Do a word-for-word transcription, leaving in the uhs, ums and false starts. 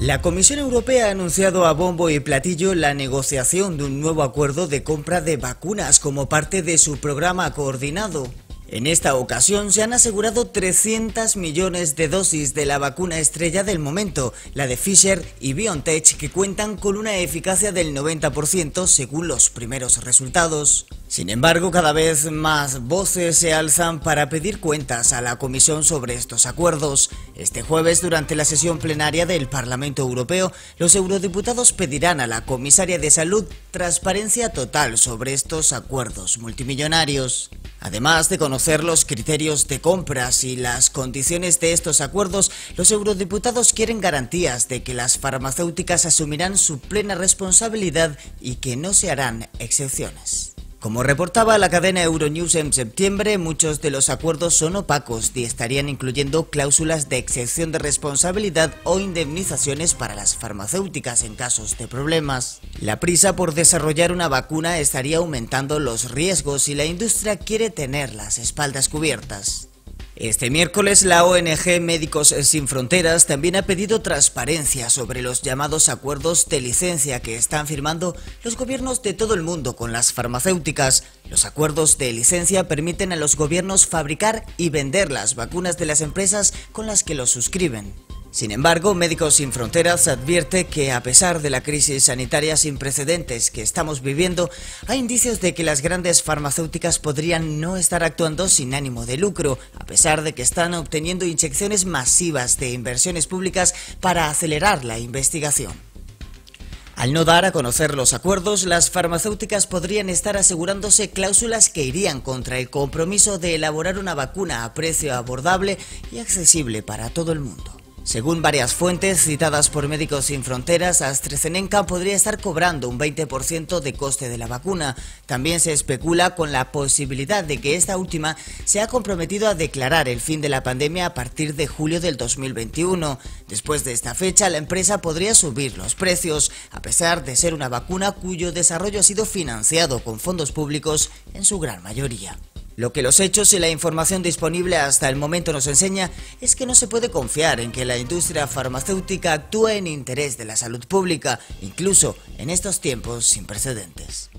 La Comisión Europea ha anunciado a bombo y platillo la negociación de un nuevo acuerdo de compra de vacunas como parte de su programa coordinado. En esta ocasión se han asegurado trescientos millones de dosis de la vacuna estrella del momento, la de Pfizer y BioNTech, que cuentan con una eficacia del noventa por ciento según los primeros resultados. Sin embargo, cada vez más voces se alzan para pedir cuentas a la Comisión sobre estos acuerdos. Este jueves, durante la sesión plenaria del Parlamento Europeo, los eurodiputados pedirán a la comisaria de Salud transparencia total sobre estos acuerdos multimillonarios. Además de conocer los criterios de compras y las condiciones de estos acuerdos, los eurodiputados quieren garantías de que las farmacéuticas asumirán su plena responsabilidad y que no se harán excepciones. Como reportaba la cadena Euronews en septiembre, muchos de los acuerdos son opacos y estarían incluyendo cláusulas de excepción de responsabilidad o indemnizaciones para las farmacéuticas en casos de problemas. La prisa por desarrollar una vacuna estaría aumentando los riesgos y la industria quiere tener las espaldas cubiertas. Este miércoles la O N G Médicos Sin Fronteras también ha pedido transparencia sobre los llamados acuerdos de licencia que están firmando los gobiernos de todo el mundo con las farmacéuticas. Los acuerdos de licencia permiten a los gobiernos fabricar y vender las vacunas de las empresas con las que los suscriben. Sin embargo, Médicos Sin Fronteras advierte que a pesar de la crisis sanitaria sin precedentes que estamos viviendo, hay indicios de que las grandes farmacéuticas podrían no estar actuando sin ánimo de lucro, a pesar de que están obteniendo inyecciones masivas de inversiones públicas para acelerar la investigación. Al no dar a conocer los acuerdos, las farmacéuticas podrían estar asegurándose cláusulas que irían contra el compromiso de elaborar una vacuna a precio abordable y accesible para todo el mundo. Según varias fuentes citadas por Médicos Sin Fronteras, AstraZeneca podría estar cobrando un veinte por ciento de coste de la vacuna. También se especula con la posibilidad de que esta última se ha comprometido a declarar el fin de la pandemia a partir de julio del dos mil veintiuno. Después de esta fecha, la empresa podría subir los precios, a pesar de ser una vacuna cuyo desarrollo ha sido financiado con fondos públicos en su gran mayoría. Lo que los hechos y la información disponible hasta el momento nos enseña es que no se puede confiar en que la industria farmacéutica actúe en interés de la salud pública, incluso en estos tiempos sin precedentes.